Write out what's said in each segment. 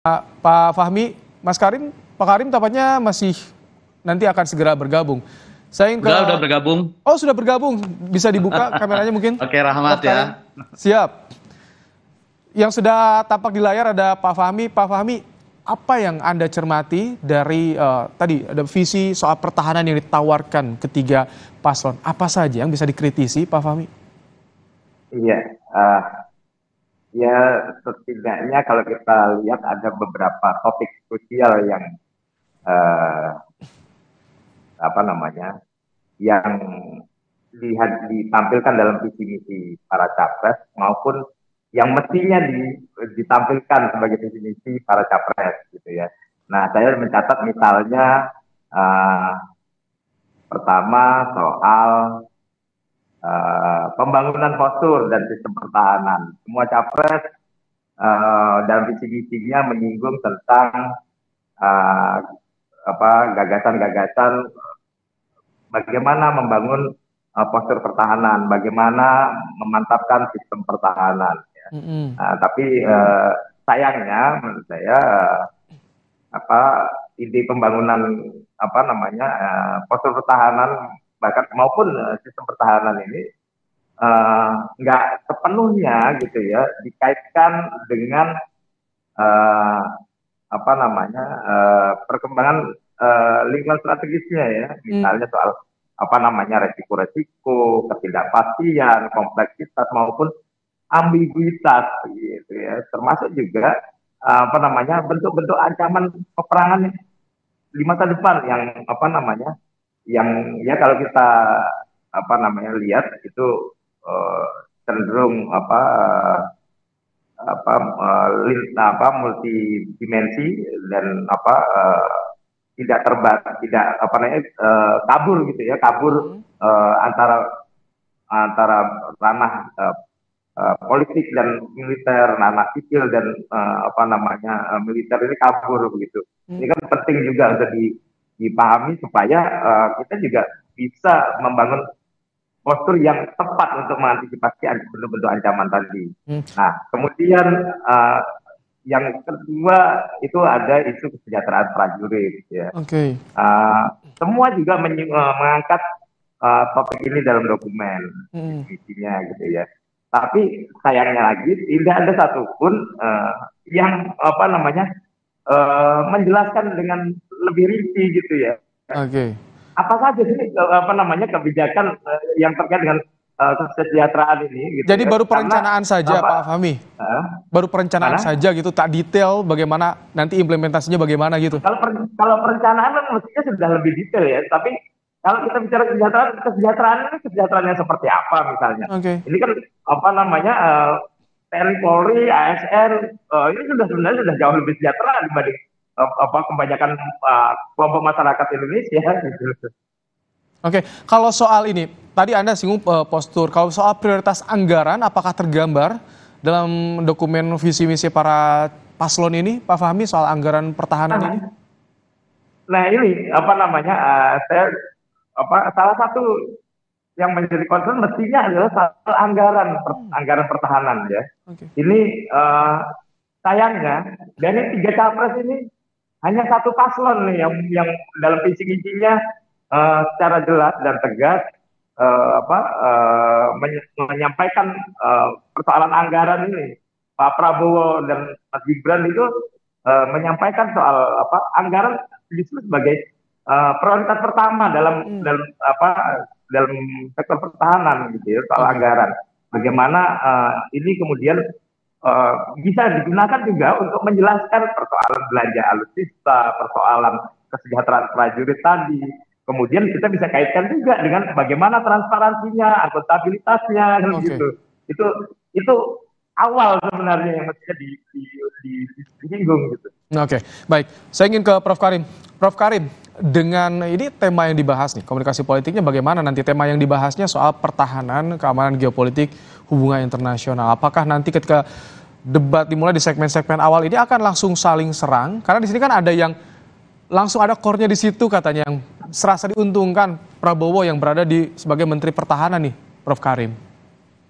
Pak Fahmi, Pak Karim tampaknya masih nanti akan segera bergabung. Saya ingin ke... Udah bergabung. Oh, sudah bergabung. Bisa dibuka kameranya mungkin? Oke, Rahmat ya. Siap. Yang sudah tampak di layar ada Pak Fahmi. Pak Fahmi, apa yang Anda cermati dari tadi ada visi soal pertahanan yang ditawarkan ketiga paslon? Apa saja yang bisa dikritisi, Pak Fahmi? Iya, ya setidaknya kalau kita lihat ada beberapa topik krusial yang yang ditampilkan dalam visi misi para capres maupun yang mestinya ditampilkan sebagai visi misi para capres gitu ya. Nah, saya mencatat misalnya pertama soal pembangunan postur dan sistem pertahanan. Semua capres dalam visi misinya menyinggung tentang gagasan-gagasan bagaimana membangun postur pertahanan, bagaimana memantapkan sistem pertahanan. Ya. Tapi sayangnya menurut saya ide pembangunan postur pertahanan bahkan maupun sistem pertahanan ini nggak sepenuhnya gitu ya dikaitkan dengan perkembangan lingkungan strategisnya ya, misalnya soal resiko-resiko, ketidakpastian, kompleksitas maupun ambiguitas gitu ya, termasuk juga bentuk-bentuk ancaman peperangan di masa depan yang ya kalau kita lihat itu cenderung multidimensi dan kabur gitu ya, antara ranah politik dan militer, ranah sipil dan militer ini kabur begitu. Ini kan penting juga untuk dipahami supaya kita juga bisa membangun postur yang tepat untuk mengantisipasi bentuk-bentuk ancaman tadi. Nah, kemudian yang kedua itu ada isu kesejahteraan prajurit. Ya. Semua juga mengangkat topik ini dalam dokumen visinya gitu ya. Tapi sayangnya lagi tidak ada satupun yang menjelaskan dengan lebih rinci gitu ya. Apa saja sih kebijakan yang terkait dengan kesejahteraan ini gitu. Jadi baru perencanaan saja Pak Fahmi? Baru perencanaan saja gitu, tak detail bagaimana nanti implementasinya bagaimana gitu? Kalau perencanaan kan mestinya sudah lebih detail ya, tapi kalau kita bicara kesejahteraan ini kesejahteraannya seperti apa misalnya? Ini kan TNI, Polri, ASN ini sebenarnya sudah jauh lebih sejahtera dibanding kebanyakan kelompok masyarakat Indonesia. Gitu. Kalau soal ini, tadi Anda singgung postur. Kalau soal prioritas anggaran, apakah tergambar dalam dokumen visi misi para paslon ini, Pak Fahmi, soal anggaran pertahanan ini? Nah ini salah satu yang menjadi concern mestinya adalah soal anggaran pertahanan ya. Ini sayangnya dari 3 capres ini hanya satu paslon nih yang dalam visi misinya secara jelas dan tegas menyampaikan persoalan anggaran ini. Pak Prabowo dan Mas Gibran itu menyampaikan soal anggaran justru sebagai prioritas pertama dalam sektor pertahanan gitu ya, soal anggaran. Bagaimana ini kemudian bisa digunakan juga untuk menjelaskan persoalan belanja alutsista, persoalan kesejahteraan prajurit tadi. Kemudian kita bisa kaitkan juga dengan bagaimana transparansinya, akuntabilitasnya, gitu. Itu awal sebenarnya yang mestinya disinggung gitu. Baik. Saya ingin ke Prof Karim. Prof Karim, dengan ini tema yang dibahas nih, komunikasi politiknya bagaimana nanti tema yang dibahasnya soal pertahanan, keamanan geopolitik, hubungan internasional. Apakah nanti ketika debat dimulai di segmen-segmen awal ini akan langsung saling serang? Karena di sini kan ada yang langsung ada core-nya di situ katanya yang serasa diuntungkan Prabowo yang berada sebagai Menteri Pertahanan nih, Prof Karim.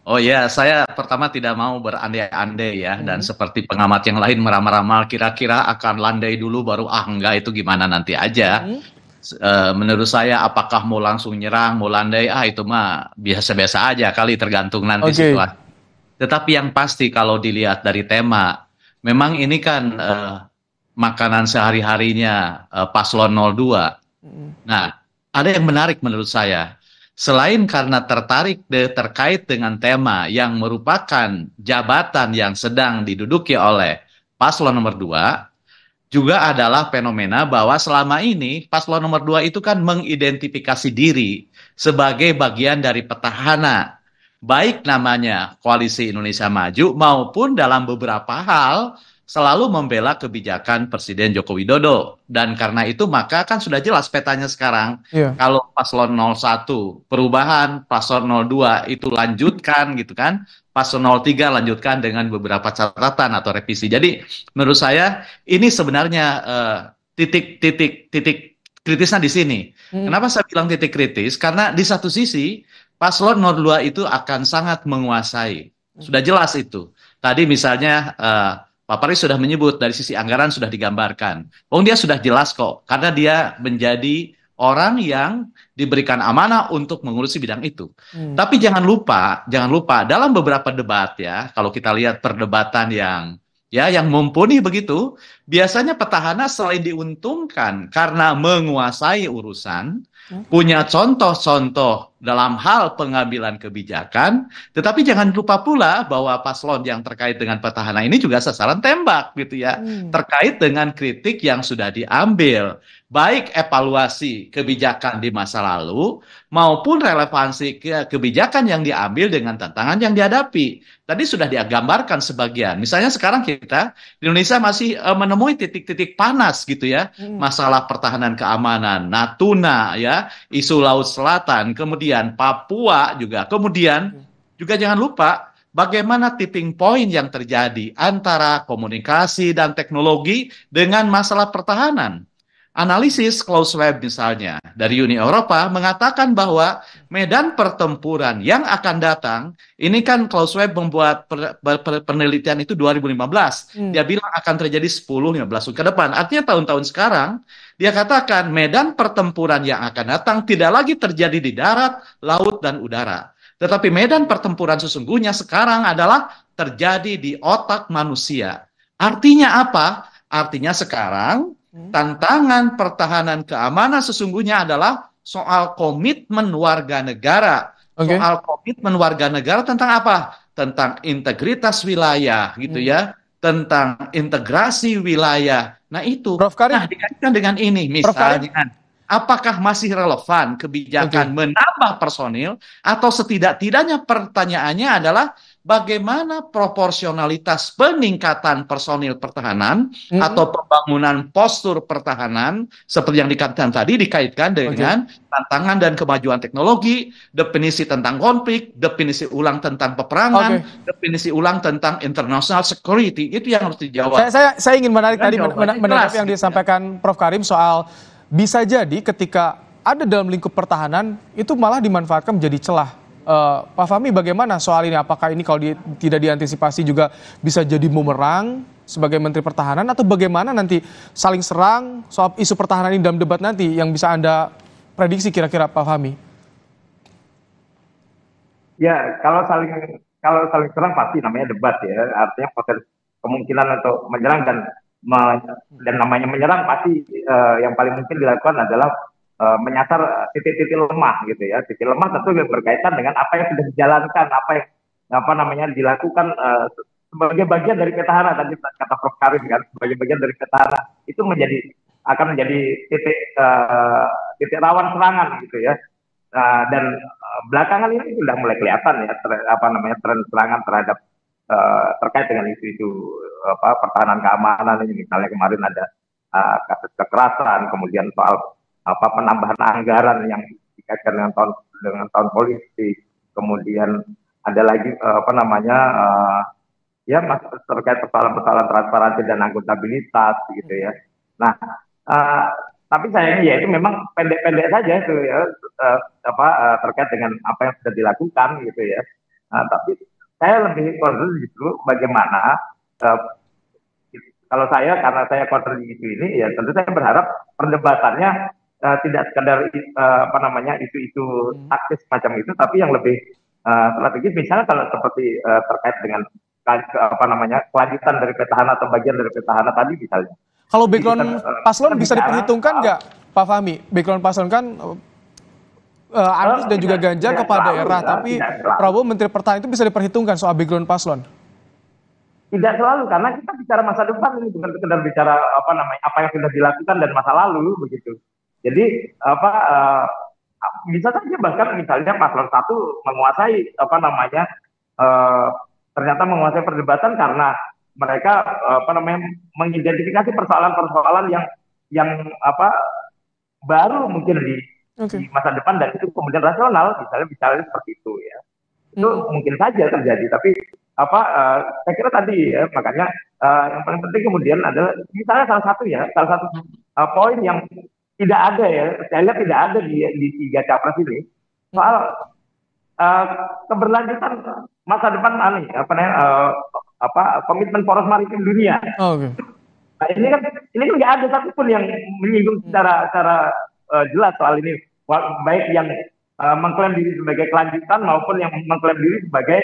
Oh ya, saya pertama tidak mau berandai-andai ya, dan Hmm. seperti pengamat yang lain meramal-ramal kira-kira akan landai dulu baru enggak itu gimana nanti aja. Hmm. Menurut saya apakah mau langsung nyerang, mau landai, itu mah biasa-biasa aja kali tergantung nanti Oke. situasi. Tetapi yang pasti kalau dilihat dari tema, memang ini kan makanan sehari-harinya Paslon 02. Hmm. Nah, ada yang menarik menurut saya. Selain karena terkait dengan tema yang merupakan jabatan yang sedang diduduki oleh paslon nomor 2, juga adalah fenomena bahwa selama ini paslon nomor 2 itu kan mengidentifikasi diri sebagai bagian dari petahana. Baik namanya Koalisi Indonesia Maju maupun dalam beberapa hal selalu membela kebijakan Presiden Joko Widodo. Dan karena itu maka kan sudah jelas petanya sekarang. Iya. Kalau paslon 01 perubahan, paslon 02 itu lanjutkan gitu kan. Paslon 03 lanjutkan dengan beberapa catatan atau revisi. Jadi menurut saya ini sebenarnya titik kritisnya di sini. Hmm. Kenapa saya bilang titik kritis? Karena di satu sisi paslon 02 itu akan sangat menguasai. Sudah jelas itu. Tadi misalnya Pak Paris sudah menyebut dari sisi anggaran sudah digambarkan. Dia sudah jelas kok, karena dia menjadi orang yang diberikan amanah untuk mengurusi bidang itu. Hmm. Tapi jangan lupa dalam beberapa debat ya, kalau kita lihat perdebatan yang mumpuni begitu, biasanya petahana selain diuntungkan karena menguasai urusan, punya contoh-contoh dalam hal pengambilan kebijakan, tetapi jangan lupa pula bahwa paslon yang terkait dengan petahana ini juga sasaran tembak gitu ya, Hmm. terkait dengan kritik yang sudah diambil, baik evaluasi kebijakan di masa lalu maupun relevansi kebijakan yang diambil dengan tantangan yang dihadapi. Tadi sudah digambarkan sebagian. Misalnya sekarang kita di Indonesia masih menemui titik-titik panas gitu ya, Hmm. masalah pertahanan keamanan, Natuna ya, isu Laut Selatan, kemudian Papua juga, kemudian juga jangan lupa bagaimana tipping point yang terjadi antara komunikasi dan teknologi dengan masalah pertahanan. Analisis Klaus Schwab misalnya dari Uni Eropa mengatakan bahwa medan pertempuran yang akan datang, ini kan Klaus Schwab membuat penelitian itu 2015. Hmm. Dia bilang akan terjadi 10-15 tahun ke depan. Artinya tahun-tahun sekarang, dia katakan medan pertempuran yang akan datang tidak lagi terjadi di darat, laut, dan udara. Tetapi medan pertempuran sesungguhnya sekarang adalah terjadi di otak manusia. Artinya apa? Artinya sekarang tantangan pertahanan keamanan sesungguhnya adalah soal komitmen warga negara. Oke. Soal komitmen warga negara tentang apa? Tentang integritas wilayah gitu ya. Tentang integrasi wilayah. Nah itu. Prof. Karim. Nah dikaitkan dengan ini Prof. Karim. misalnya. Apakah masih relevan kebijakan menambah personil atau setidak-tidaknya pertanyaannya adalah bagaimana proporsionalitas peningkatan personil pertahanan atau pembangunan postur pertahanan seperti yang dikatakan tadi dikaitkan dengan tantangan dan kemajuan teknologi, definisi tentang konflik, definisi ulang tentang peperangan, definisi ulang tentang international security. Itu yang harus dijawab. Saya ingin menarik tadi Jawabannya menanggapi jelas, yang disampaikan Prof. Karim soal bisa jadi ketika ada dalam lingkup pertahanan itu malah dimanfaatkan menjadi celah. Pak Fahmi bagaimana soal ini? Apakah ini kalau tidak diantisipasi juga bisa jadi bumerang sebagai Menteri Pertahanan atau bagaimana nanti saling serang soal isu pertahanan ini dalam debat nanti yang bisa Anda prediksi kira-kira Pak Fahmi? Ya, kalau saling serang pasti namanya debat ya. Artinya potensi kemungkinan untuk menyerang dan namanya menyerang pasti yang paling mungkin dilakukan adalah menyasar titik-titik lemah gitu ya. Titik lemah tentu berkaitan dengan apa yang sudah dijalankan, apa namanya dilakukan sebagai bagian dari petahana tadi kata Prof. Karim kan, sebagai bagian dari petahana itu akan menjadi titik rawan serangan gitu ya. Dan belakangan ini sudah mulai kelihatan ya tren serangan terhadap terkait dengan isu-isu pertahanan keamanan ini, misalnya kemarin ada kasus kekerasan, kemudian soal penambahan anggaran yang dikaitkan dengan tahun politik, kemudian ada lagi terkait persoalan transparansi dan akuntabilitas gitu ya. Nah, tapi sayangnya ya itu memang pendek-pendek saja itu ya terkait dengan apa yang sudah dilakukan gitu ya. Nah, tapi saya lebih concern justru bagaimana uh, kalau saya, karena saya concern di isu ini, ya tentu saya berharap perdebatannya tidak sekedar apa namanya isu-isu taktis macam itu, tapi yang lebih strategis. Misalnya kalau seperti terkait dengan apa namanya kelanjutan dari petahana atau bagian dari petahana tadi misalnya. Kalau background paslon bisa diperhitungkan nggak, Pak Fahmi? Background paslon kan Anies dan juga Ganjar kepala daerah, tapi Prabowo Menteri Pertahanan itu bisa diperhitungkan soal background paslon. Tidak selalu, karena kita bicara masa depan ini, bukan sekedar bicara apa namanya apa yang sudah dilakukan dan masa lalu begitu. Jadi apa bisa saja bahkan misalnya paslon 1 menguasai apa namanya ternyata menguasai perdebatan karena mereka apa namanya mengidentifikasi persoalan-persoalan yang apa baru mungkin di masa depan dan itu kemudian rasional, misalnya seperti itu ya. Itu mungkin saja terjadi, tapi apa saya kira tadi ya, makanya yang paling penting kemudian adalah misalnya salah satu poin yang tidak ada ya, saya lihat tidak ada di 3 capres ini soal keberlanjutan masa depan komitmen poros maritim dunia. Nah, ini kan nggak ada satupun yang menyinggung secara jelas soal ini, baik yang mengklaim diri sebagai kelanjutan maupun yang mengklaim diri sebagai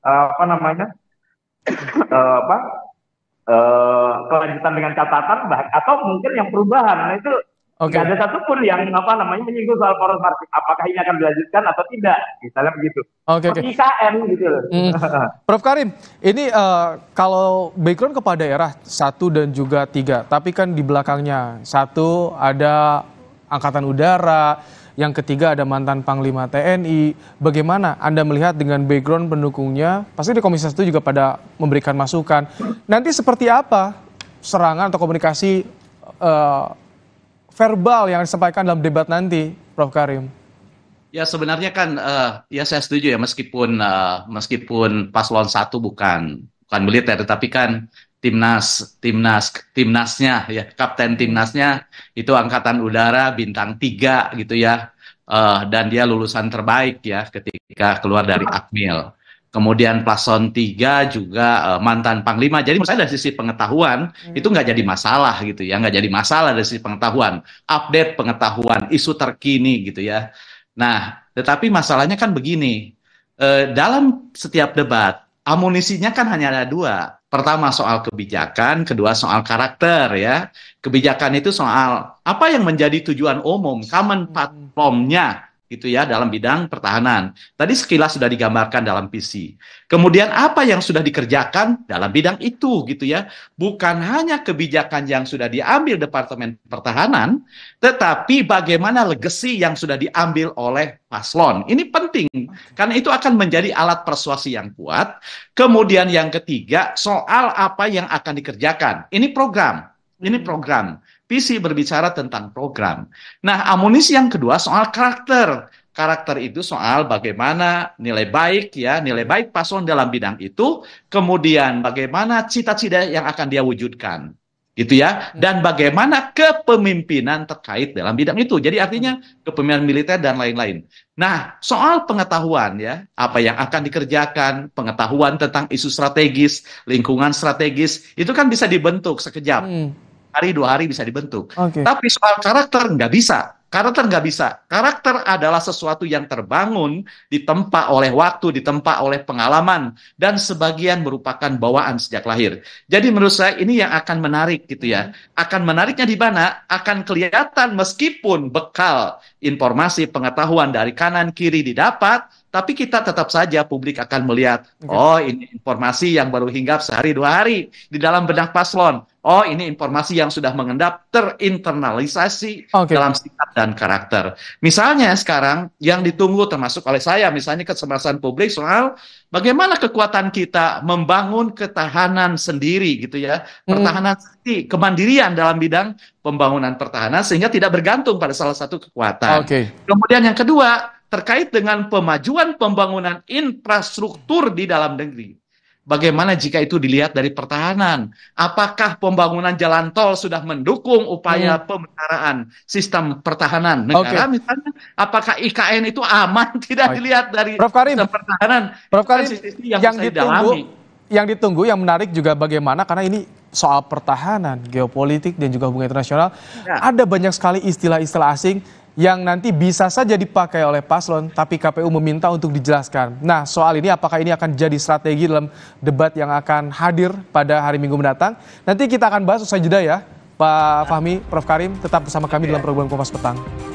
kelanjutan dengan catatan atau mungkin yang perubahan. Nah itu nggak ada satupun yang menyinggung soal poros maritim, apakah ini akan dilanjutkan atau tidak, misalnya begitu. IKN gitu loh. Prof Karim, ini kalau background kepala daerah 1 dan juga 3, tapi kan di belakangnya 1 ada Angkatan Udara, yang ketiga ada mantan Panglima TNI. Bagaimana Anda melihat dengan background pendukungnya? Pasti di Komisi 1 juga pada memberikan masukan. Nanti seperti apa serangan atau komunikasi verbal yang disampaikan dalam debat nanti, Prof Karim? Ya sebenarnya kan ya saya setuju ya, meskipun paslon 1 bukan militer, tetapi kan timnasnya ya, kapten timnasnya itu Angkatan Udara bintang 3 gitu ya, dan dia lulusan terbaik ya ketika keluar dari Akmil. Kemudian paslon 3 juga mantan Panglima. Jadi menurut saya dari sisi pengetahuan itu nggak jadi masalah gitu ya, nggak jadi masalah dari sisi pengetahuan, update pengetahuan, isu terkini gitu ya. Nah, tetapi masalahnya kan begini, dalam setiap debat amunisinya kan hanya ada 2. Pertama soal kebijakan, kedua soal karakter ya. Kebijakan itu soal apa yang menjadi tujuan umum, common platformnya gitu ya dalam bidang pertahanan. Tadi sekilas sudah digambarkan dalam visi. Kemudian apa yang sudah dikerjakan dalam bidang itu gitu ya. Bukan hanya kebijakan yang sudah diambil Departemen Pertahanan, tetapi bagaimana legacy yang sudah diambil oleh paslon. Ini penting karena itu akan menjadi alat persuasi yang kuat. Kemudian yang ketiga soal apa yang akan dikerjakan. Ini program. Visi berbicara tentang program. Nah, amunisi yang kedua soal karakter. Karakter itu soal bagaimana nilai baik paslon dalam bidang itu, kemudian bagaimana cita-cita yang akan dia wujudkan. Gitu ya. Dan bagaimana kepemimpinan terkait dalam bidang itu. Jadi artinya kepemimpinan militer dan lain-lain. Nah, soal pengetahuan ya, apa yang akan dikerjakan, pengetahuan tentang isu strategis, lingkungan strategis, itu kan bisa dibentuk sekejap. Hari 2 hari bisa dibentuk. Tapi soal karakter nggak bisa. Karakter adalah sesuatu yang terbangun, ditempa oleh waktu, ditempa oleh pengalaman, dan sebagian merupakan bawaan sejak lahir. Jadi menurut saya ini yang akan menarik gitu ya. Akan menariknya di mana? Akan kelihatan meskipun bekal informasi pengetahuan dari kanan kiri didapat, tapi kita tetap saja publik akan melihat, oh ini informasi yang baru hinggap sehari 2 hari di dalam benak paslon. Oh ini informasi yang sudah mengendap terinternalisasi dalam sikap dan karakter. Misalnya sekarang yang ditunggu termasuk oleh saya, misalnya kecerdasan publik soal bagaimana kekuatan kita membangun ketahanan sendiri gitu ya. Pertahanan sendiri, kemandirian dalam bidang pembangunan pertahanan sehingga tidak bergantung pada salah satu kekuatan. Kemudian yang kedua, terkait dengan pemajuan pembangunan infrastruktur di dalam negeri. bagaimana jika itu dilihat dari pertahanan? Apakah pembangunan jalan tol sudah mendukung upaya pemeliharaan sistem pertahanan negara misalnya? Apakah IKN itu aman? Tidak dilihat dari Prof. Karim, sistem pertahanan. Prof. Karim, yang ditunggu, yang menarik juga bagaimana, karena ini soal pertahanan, geopolitik, dan juga hubungan internasional. Ya. Ada banyak sekali istilah-istilah asing yang nanti bisa saja dipakai oleh paslon, tapi KPU meminta untuk dijelaskan. Nah, soal ini apakah ini akan jadi strategi dalam debat yang akan hadir pada hari Minggu mendatang? Nanti kita akan bahas usai jeda ya, Pak Fahmi, Prof. Karim, tetap bersama kami dalam program Kompas Petang.